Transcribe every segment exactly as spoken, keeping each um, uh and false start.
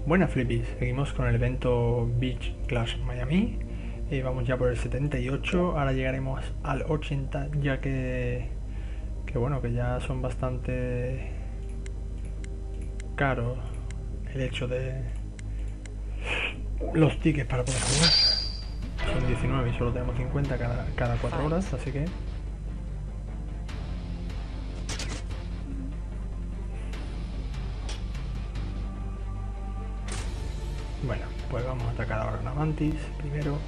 Buena Flippies, seguimos con el evento Beach Clash Miami y vamos ya por el setenta y ocho, ahora llegaremos al ochenta ya que, que bueno, que ya son bastante caros el hecho de los tickets para poder jugar. Son diecinueve y solo tenemos cincuenta cada, cada cuatro horas, así que bueno, pues vamos a atacar ahora una Mantis primero.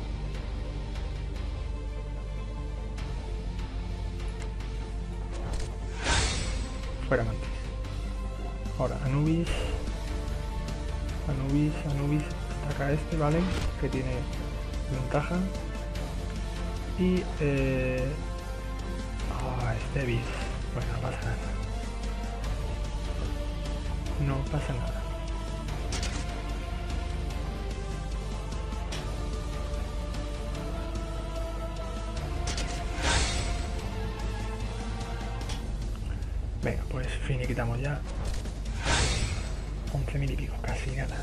Fuera Mantis. Ahora Anubis. Anubis, Anubis ataca a este, ¿vale? Que tiene ventaja. Y eh... ah, este bis. Bueno, no pasa nada. No pasa nada. Venga, pues finiquitamos ya. once mil y pico, casi nada.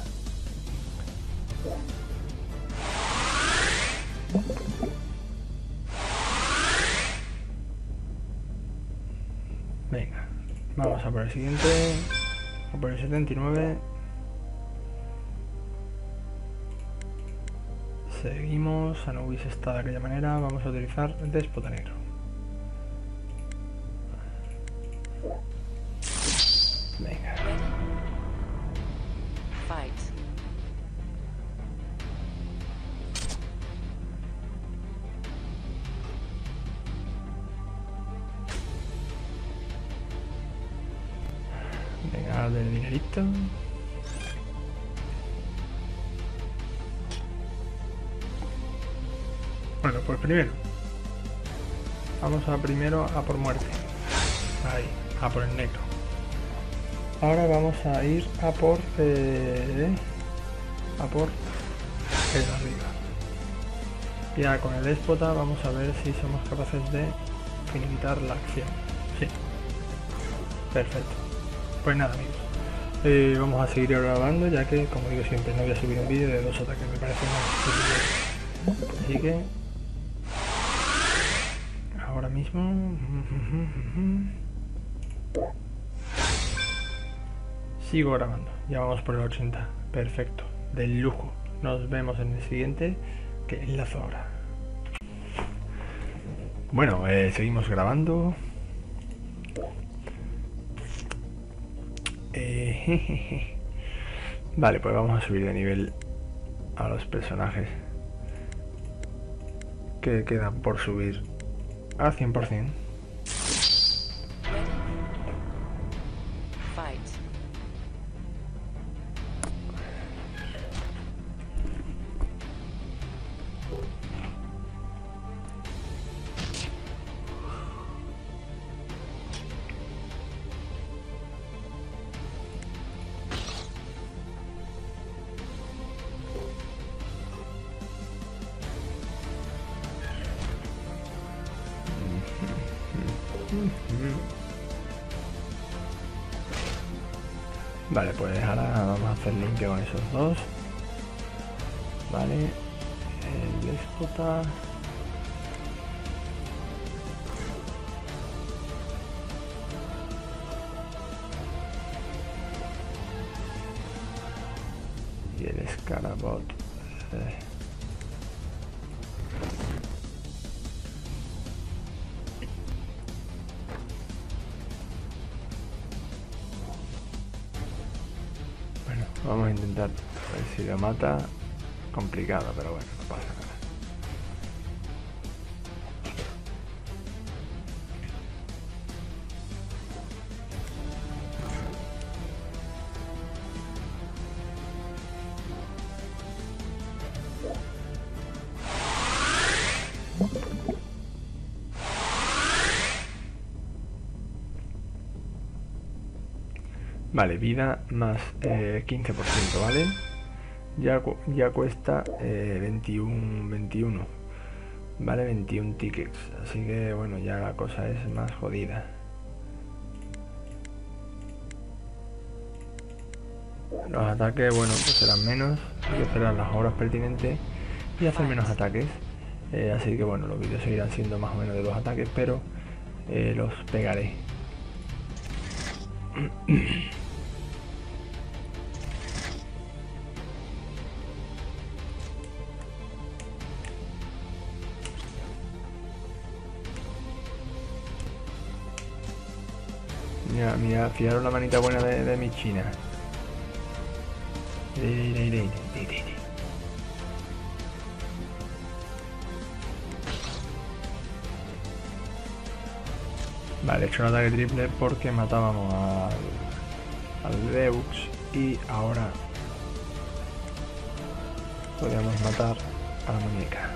Venga, vamos a por el siguiente. A por el setenta y nueve. Seguimos. Anubis está de aquella manera. Vamos a utilizar el déspota negro. Venga. Fight. Venga, del dinerito. Bueno, pues primero. Vamos a primero a por muerte. Ahí, a por el negro. Ahora vamos a ir a por eh, a por el de arriba. Ya con el déspota vamos a ver si somos capaces de finiquitar la acción. Sí. Perfecto. Pues nada, amigos. Eh, vamos a seguir grabando, ya que, como digo siempre, no voy a subir un vídeo de dos ataques, me parece más. Así que ahora mismo sigo grabando. Ya vamos por el ochenta. Perfecto. Del lujo. Nos vemos en el siguiente, que enlazo ahora. Bueno, eh, seguimos grabando. Eh, jejeje. Vale, pues vamos a subir de nivel a los personajes que quedan por subir a cien por cien. Fight. Vale, pues ahora vamos a hacer limpio con esos dos. Vale, el déspota. Y el escarabot. Eh. Vamos a intentar ver si lo mata. Complicado, pero bueno, no pasa nada. Vale, vida más eh, quince por ciento, ¿vale? Ya, ya cuesta eh, veintiuno, veintiuno, vale, veintiún tickets, así que bueno, ya la cosa es más jodida. Los ataques, bueno, pues serán menos. Hay que esperar las horas pertinentes y hacer menos ataques. Eh, así que bueno, los vídeos seguirán siendo más o menos de dos ataques, pero eh, los pegaré. Mira, mira, fijaros la manita buena de, de mi china. Vale, he hecho un ataque triple porque matábamos al, al Deux y ahora podríamos matar a la muñeca.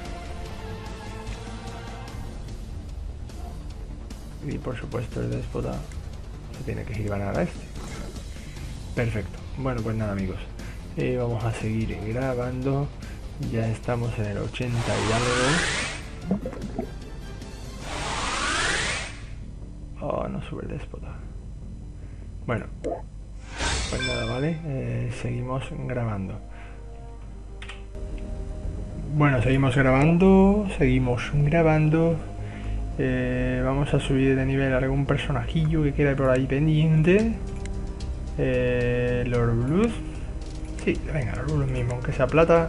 Y por supuesto el déspota se tiene que ganar a este. Perfecto. Bueno, pues nada, amigos. Eh, vamos a seguir grabando. Ya estamos en el ochenta y algo. Oh, no sube el déspota. Bueno, pues nada, vale. Eh, seguimos grabando. Bueno, seguimos grabando. Seguimos grabando. Eh, vamos a subir de nivel algún personajillo que quede por ahí pendiente. Eh, Lord Blues. Sí, venga, Lord Blues mismo, aunque sea plata.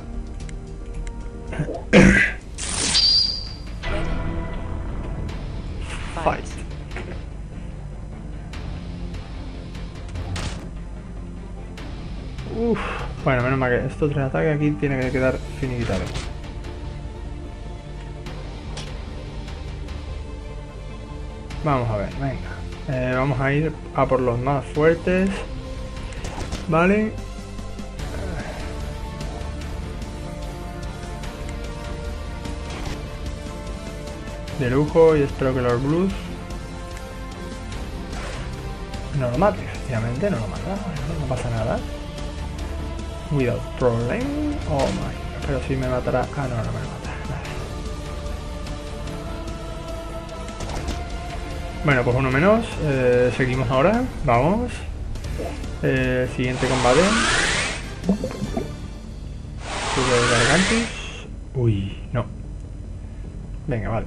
Fight. Uff, bueno, menos mal que estos tres ataques aquí tienen que quedar finiquitados. Vamos a ver, venga. Eh, vamos a ir a por los más fuertes. Vale. De lujo, y espero que los Blues no lo mate, efectivamente, no lo mata, no pasa nada. Without problem. Oh my, pero si me matará. Ah, no, no me mata. Vale. Bueno, pues uno menos. Eh, seguimos ahora. Vamos. Eh, siguiente combate. Sube Gargantus. Uy, no. Venga, vale.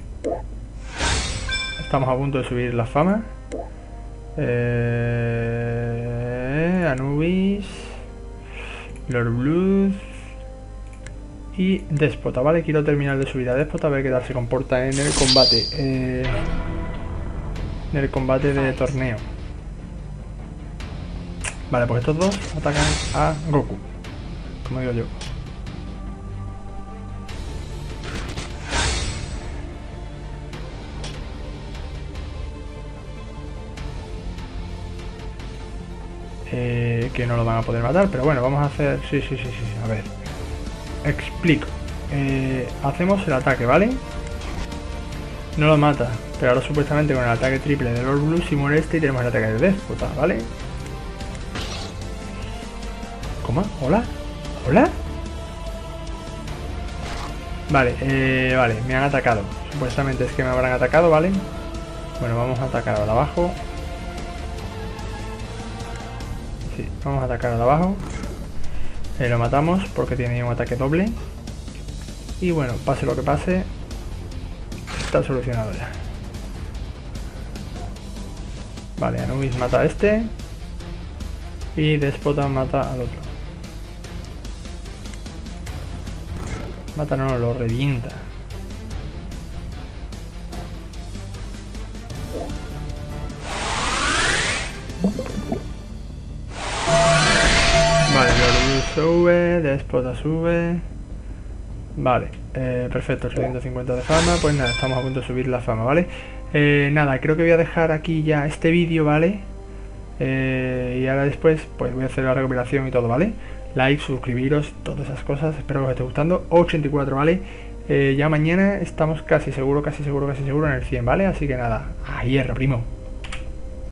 Estamos a punto de subir la fama. Eh, Anubis. Lord Blues. Y Déspota, ¿vale? Quiero terminar de subir a Déspota a ver qué tal se comporta en el combate. Eh, en el combate de torneo. Vale, pues estos dos atacan a Goku, como digo yo. Eh, que no lo van a poder matar, pero bueno, vamos a hacer... Sí, sí, sí, sí, a ver. Explico. Eh, hacemos el ataque, ¿vale? No lo mata, pero ahora supuestamente con el ataque triple de Lord Blue si muere este y tenemos el ataque de Déspota, ¿vale? ¿Cómo? ¿Hola? ¿Hola? Vale, eh, vale, me han atacado. Supuestamente es que me habrán atacado, ¿vale? Bueno, vamos a atacar ahora abajo. Sí, vamos a atacar ahora abajo. Eh, lo matamos porque tiene un ataque doble. Y bueno, pase lo que pase, está solucionado ya. Vale, Anubis mata a este. Y Déspota mata al otro. Mata, no, lo revienta. Vale, Lord sube, Déspota sube. Vale, eh, perfecto, ochocientos cincuenta de fama. Pues nada, estamos a punto de subir la fama, ¿vale? Eh, nada, creo que voy a dejar aquí ya este vídeo, ¿vale? Eh, y ahora después pues voy a hacer la recopilación y todo, ¿vale? Like, suscribiros, todas esas cosas. Espero que os esté gustando. ochenta y cuatro, ¿vale? Eh, ya mañana estamos casi seguro, casi seguro, casi seguro en el cien, ¿vale? Así que nada, a hierro, primo.